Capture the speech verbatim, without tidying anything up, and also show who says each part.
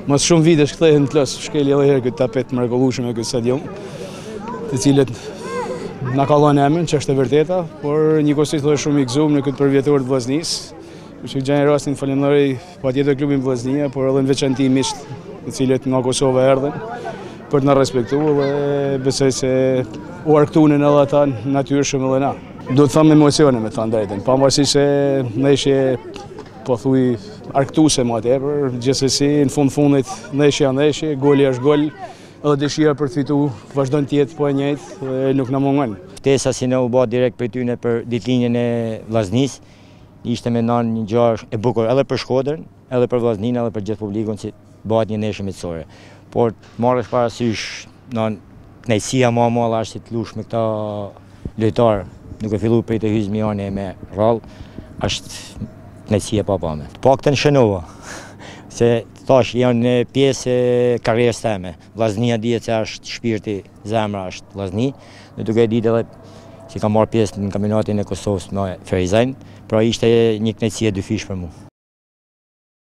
Speaker 1: Mas shumë vitesh kthehen në klos, shkeli edhe herë këtë tapet mrekullueshëm me këtë stadium, të cilët na ka dhënë emrin, që është e vërteta, por njëkohësisht thonë shumë i gëzuar në këtë përvjetor të Vllaznisë. Kështu që gjani rastin falenderoj patjetër klubin Vllaznia, por edhe në veçantë miqt, të cilët nga Kosova erdhën për të na respektuar dhe besoj se u arktuan edhe ata natyrshëm edhe na. Do të them emocione me thënë drejtën, pavarësisht se ne ishte po thuj arktuse më tepër, gjithsesi në fund fundit ndeshja ndeshje, goli është gol, edhe dëshira për të fituar vazhdon të jetë po e njëjtë dhe nuk na mungon.
Speaker 2: Ftesa si ne u bë direkt për tyne për ditëlinjën e Vllaznisë, ishte me nën një gjë e bukur edhe për Shkodrën, edhe për Vllaznin, edhe për gjithë publikun që bëhet një ndeshje miqësore. Por marrësh parasysh nën kënaqësia më e madhe është të lush me këta lojtarë, duke filluar prej të Emocione me rall, është kënaqësia pa pame. Të paktën shënova, se thash janë pjesë e karrierës time. Vllaznia dihet se është shpirti, zemra është Vllazni, dhe duke ditë edhe si kam marrë pjesë në kampionatin e Kosovës me Ferizajin, pra ishte një kënaqësi e dyfish për mua.